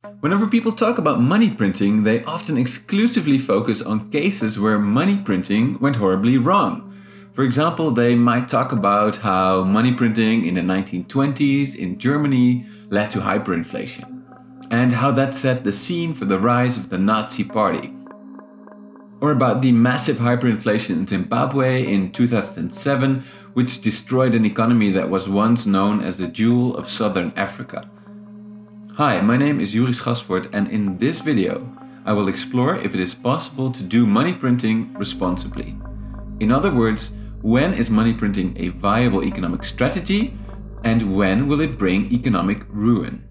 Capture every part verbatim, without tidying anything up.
Whenever people talk about money printing, they often exclusively focus on cases where money printing went horribly wrong. For example, they might talk about how money printing in the nineteen twenties in Germany led to hyperinflation, and how that set the scene for the rise of the Nazi Party. Or about the massive hyperinflation in Zimbabwe in two thousand seven, which destroyed an economy that was once known as the jewel of Southern Africa. Hi, my name is Joeri Schasfoort, and in this video I will explore if it is possible to do money printing responsibly. In other words, when is money printing a viable economic strategy, and when will it bring economic ruin?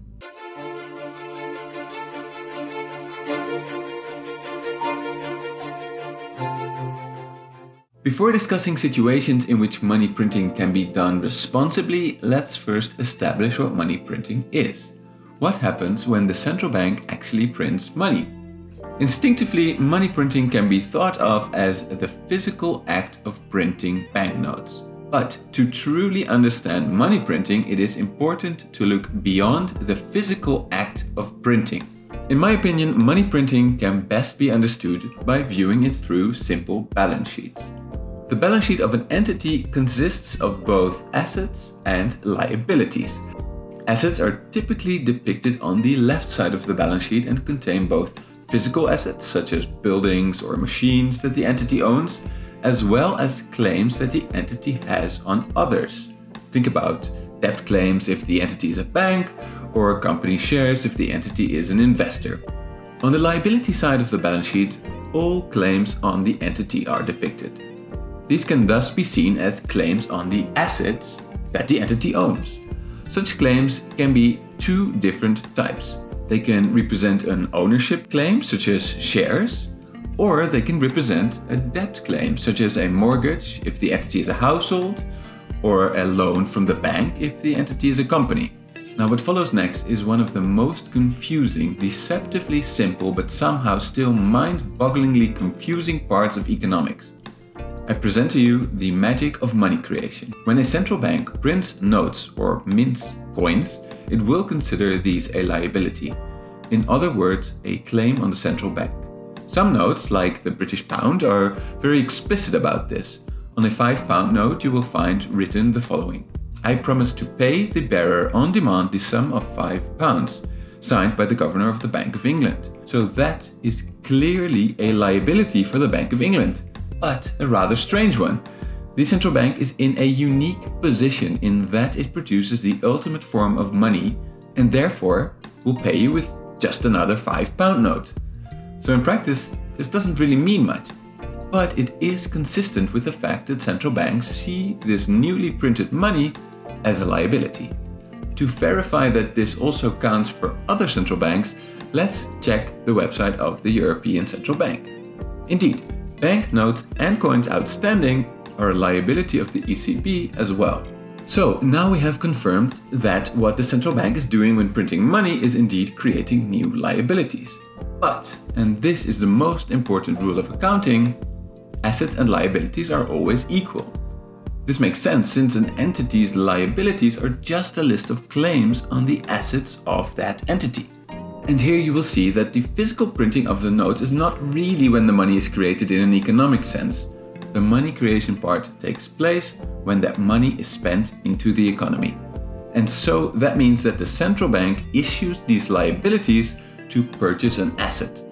Before discussing situations in which money printing can be done responsibly, let's first establish what money printing is. What happens when the central bank actually prints money? Instinctively, money printing can be thought of as the physical act of printing banknotes. But to truly understand money printing, it is important to look beyond the physical act of printing. In my opinion, money printing can best be understood by viewing it through simple balance sheets. The balance sheet of an entity consists of both assets and liabilities. Assets are typically depicted on the left side of the balance sheet and contain both physical assets such as buildings or machines that the entity owns, as well as claims that the entity has on others. Think about debt claims if the entity is a bank, or company shares if the entity is an investor. On the liability side of the balance sheet, all claims on the entity are depicted. These can thus be seen as claims on the assets that the entity owns. Such claims can be two different types. They can represent an ownership claim, such as shares, or they can represent a debt claim, such as a mortgage if the entity is a household, or a loan from the bank if the entity is a company. Now, what follows next is one of the most confusing, deceptively simple, but somehow still mind-bogglingly confusing parts of economics. I present to you the magic of money creation. When a central bank prints notes or mints coins, it will consider these a liability. In other words, a claim on the central bank. Some notes, like the British pound, are very explicit about this. On a five pound note, you will find written the following: I promise to pay the bearer on demand the sum of five pounds, signed by the Governor of the Bank of England. So that is clearly a liability for the Bank of England, but a rather strange one. The central bank is in a unique position in that it produces the ultimate form of money and therefore will pay you with just another five pound note. So in practice, this doesn't really mean much, but it is consistent with the fact that central banks see this newly printed money as a liability. To verify that this also counts for other central banks, let's check the website of the European Central Bank. Indeed, banknotes and coins outstanding are a liability of the E C B as well. So now we have confirmed that what the central bank is doing when printing money is indeed creating new liabilities. But, and this is the most important rule of accounting, assets and liabilities are always equal. This makes sense since an entity's liabilities are just a list of claims on the assets of that entity. And here you will see that the physical printing of the notes is not really when the money is created in an economic sense. The money creation part takes place when that money is spent into the economy. And so that means that the central bank issues these liabilities to purchase an asset.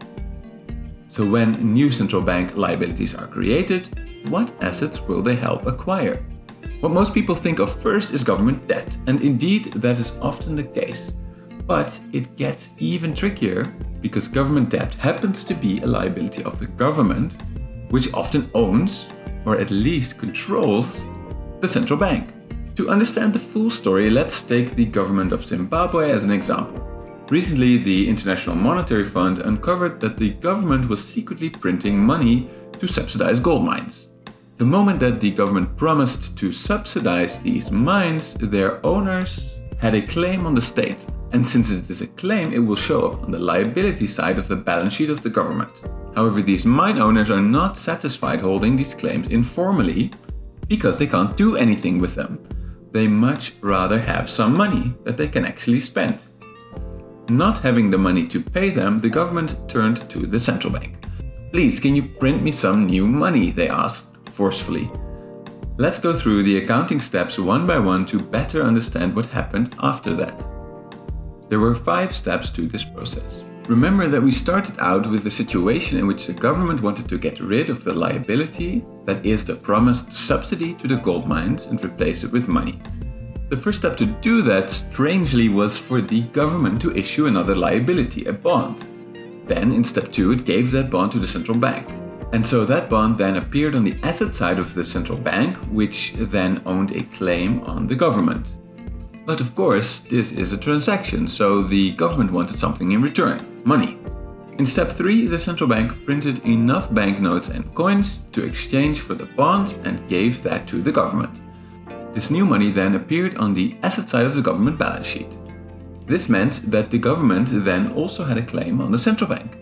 So when new central bank liabilities are created, what assets will they help acquire? What most people think of first is government debt, and indeed that is often the case. But it gets even trickier because government debt happens to be a liability of the government, which often owns, or at least controls, the central bank. To understand the full story, let's take the government of Zimbabwe as an example. Recently, the International Monetary Fund uncovered that the government was secretly printing money to subsidize gold mines. The moment that the government promised to subsidize these mines, their owners had a claim on the state. And since it is a claim, it will show up on the liability side of the balance sheet of the government. However, these mine owners are not satisfied holding these claims informally because they can't do anything with them. They much rather have some money that they can actually spend. Not having the money to pay them, the government turned to the central bank. "Please, can you print me some new money?" they asked forcefully. Let's go through the accounting steps one by one to better understand what happened after that. There were five steps to this process. Remember that we started out with a situation in which the government wanted to get rid of the liability, that is the promised subsidy to the gold mines, and replace it with money. The first step to do that, strangely, was for the government to issue another liability, a bond. Then, in step two, it gave that bond to the central bank. And so that bond then appeared on the asset side of the central bank, which then owned a claim on the government. But of course, this is a transaction, so the government wanted something in return, money. In step three, the central bank printed enough banknotes and coins to exchange for the bond and gave that to the government. This new money then appeared on the asset side of the government balance sheet. This meant that the government then also had a claim on the central bank.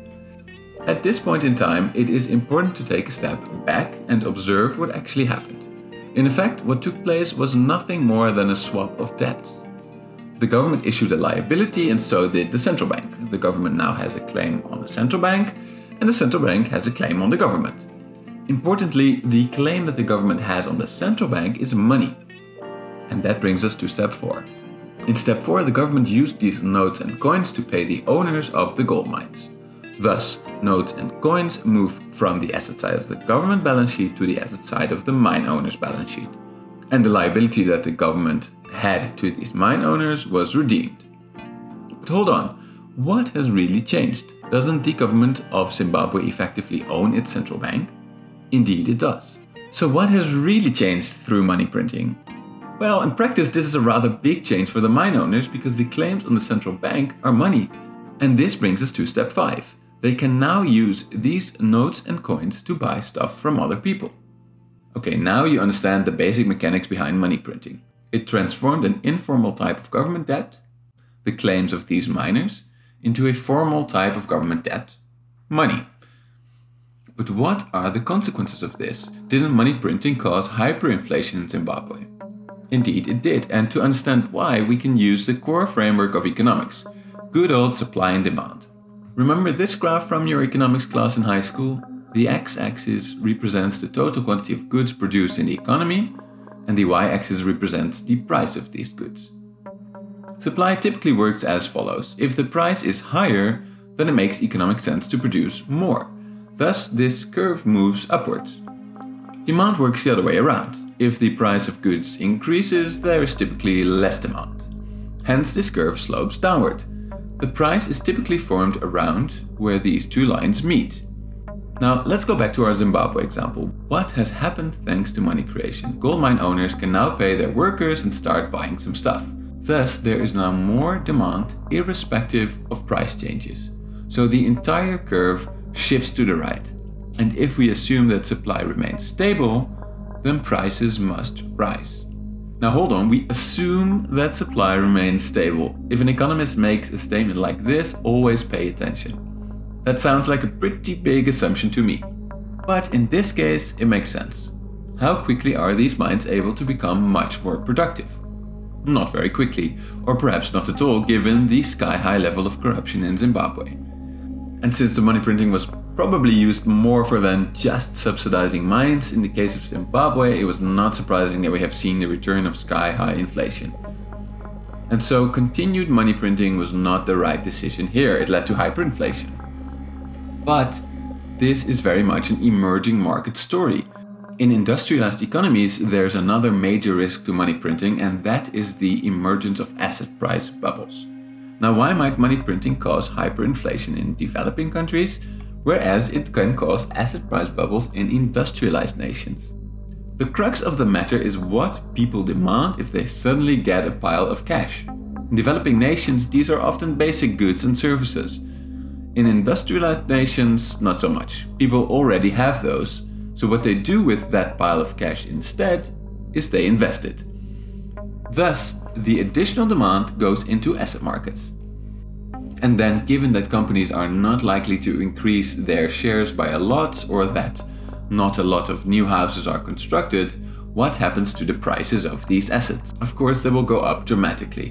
At this point in time, it is important to take a step back and observe what actually happened. In effect, what took place was nothing more than a swap of debts. The government issued a liability and so did the central bank. The government now has a claim on the central bank and the central bank has a claim on the government. Importantly, the claim that the government has on the central bank is money. And that brings us to step four. In step four, the government used these notes and coins to pay the owners of the gold mines. Thus, notes and coins move from the asset side of the government balance sheet to the asset side of the mine owner's balance sheet. And the liability that the government had to these mine owners was redeemed. But hold on, what has really changed? Doesn't the government of Zimbabwe effectively own its central bank? Indeed it does. So what has really changed through money printing? Well, in practice this is a rather big change for the mine owners because the claims on the central bank are money. And this brings us to step five. They can now use these notes and coins to buy stuff from other people. Okay, now you understand the basic mechanics behind money printing. It transformed an informal type of government debt, the claims of these miners, into a formal type of government debt, money. But what are the consequences of this? Didn't money printing cause hyperinflation in Zimbabwe? Indeed it did, and to understand why we can use the core framework of economics, good old supply and demand. Remember this graph from your economics class in high school? The x-axis represents the total quantity of goods produced in the economy, and the y-axis represents the price of these goods. Supply typically works as follows. If the price is higher, then it makes economic sense to produce more. Thus, this curve moves upwards. Demand works the other way around. If the price of goods increases, there is typically less demand. Hence, this curve slopes downward. The price is typically formed around where these two lines meet. Now, let's go back to our Zimbabwe example. What has happened thanks to money creation? Gold mine owners can now pay their workers and start buying some stuff. Thus, there is now more demand irrespective of price changes. So the entire curve shifts to the right. And if we assume that supply remains stable, then prices must rise. Now hold on, we assume that supply remains stable. If an economist makes a statement like this, always pay attention. That sounds like a pretty big assumption to me. But in this case, it makes sense. How quickly are these mines able to become much more productive? Not very quickly, or perhaps not at all, given the sky-high level of corruption in Zimbabwe. And since the money printing was probably used more for than just subsidizing mines, in the case of Zimbabwe, it was not surprising that we have seen the return of sky-high inflation. And so continued money printing was not the right decision here. It led to hyperinflation. But this is very much an emerging market story. In industrialized economies, there's another major risk to money printing, and that is the emergence of asset price bubbles. Now, why might money printing cause hyperinflation in developing countries, whereas it can cause asset price bubbles in industrialized nations? The crux of the matter is what people demand if they suddenly get a pile of cash. In developing nations, these are often basic goods and services. In industrialized nations, not so much. People already have those. So what they do with that pile of cash instead is they invest it. Thus, the additional demand goes into asset markets. And then, given that companies are not likely to increase their shares by a lot, or that not a lot of new houses are constructed, what happens to the prices of these assets? Of course, they will go up dramatically.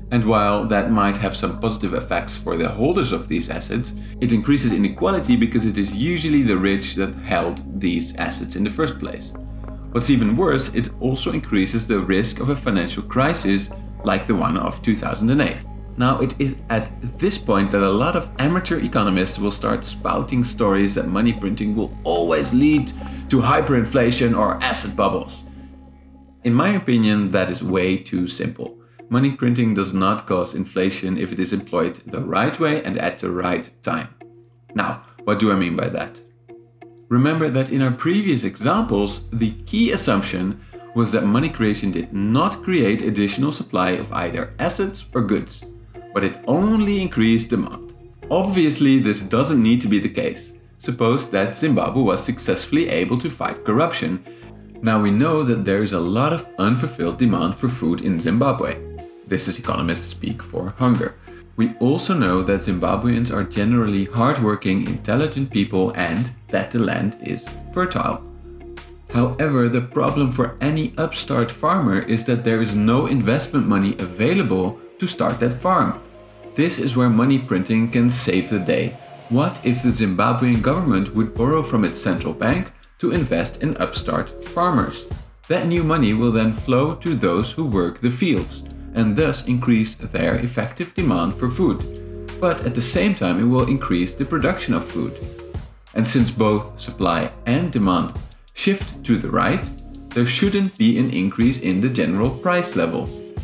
And while that might have some positive effects for the holders of these assets, it increases inequality because it is usually the rich that held these assets in the first place. What's even worse, it also increases the risk of a financial crisis like the one of two thousand eight. Now, it is at this point that a lot of amateur economists will start spouting stories that money printing will always lead to hyperinflation or asset bubbles. In my opinion, that is way too simple. Money printing does not cause inflation if it is employed the right way and at the right time. Now, what do I mean by that? Remember that in our previous examples, the key assumption was that money creation did not create additional supply of either assets or goods, but it only increased demand. Obviously, this doesn't need to be the case. Suppose that Zimbabwe was successfully able to fight corruption. Now we know that there is a lot of unfulfilled demand for food in Zimbabwe. This is economists speak for hunger. We also know that Zimbabweans are generally hardworking, intelligent people and that the land is fertile. However, the problem for any upstart farmer is that there is no investment money available to start that farm. This is where money printing can save the day. What if the Zimbabwean government would borrow from its central bank to invest in upstart farmers? That new money will then flow to those who work the fields, and thus increase their effective demand for food. But at the same time, it will increase the production of food. And since both supply and demand shift to the right, there shouldn't be an increase in the general price level.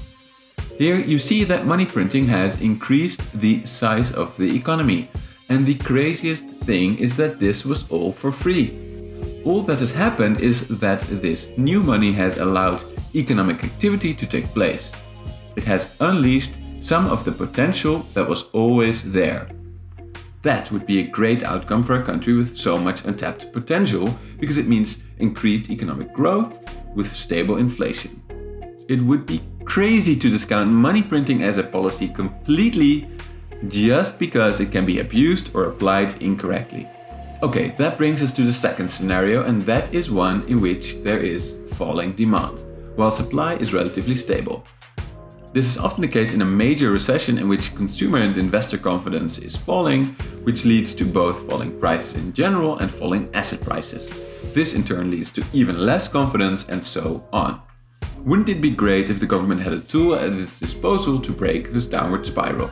Here you see that money printing has increased the size of the economy. And the craziest thing is that this was all for free. All that has happened is that this new money has allowed economic activity to take place. It has unleashed some of the potential that was always there. That would be a great outcome for a country with so much untapped potential, because it means increased economic growth with stable inflation. It would be crazy to discount money printing as a policy completely just because it can be abused or applied incorrectly. Okay, that brings us to the second scenario, and that is one in which there is falling demand, while supply is relatively stable. This is often the case in a major recession in which consumer and investor confidence is falling, which leads to both falling prices in general and falling asset prices. This in turn leads to even less confidence and so on. Wouldn't it be great if the government had a tool at its disposal to break this downward spiral?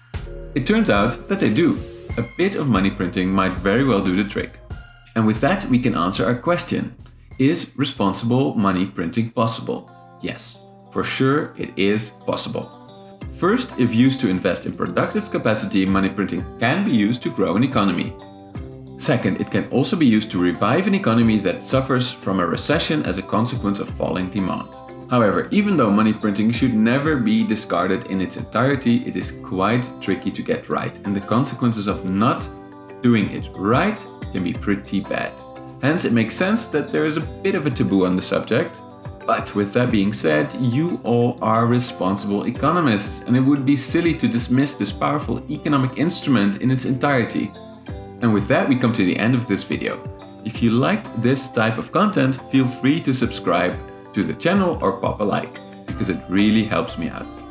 It turns out that they do. A bit of money printing might very well do the trick. And with that we can answer our question. Is responsible money printing possible? Yes. For sure, it is possible. First, if used to invest in productive capacity, money printing can be used to grow an economy. Second, it can also be used to revive an economy that suffers from a recession as a consequence of falling demand. However, even though money printing should never be discarded in its entirety, it is quite tricky to get right, and the consequences of not doing it right can be pretty bad. Hence, it makes sense that there is a bit of a taboo on the subject. But with that being said, you all are responsible economists, and it would be silly to dismiss this powerful economic instrument in its entirety. And with that, we come to the end of this video. If you liked this type of content, feel free to subscribe to the channel or pop a like, because it really helps me out.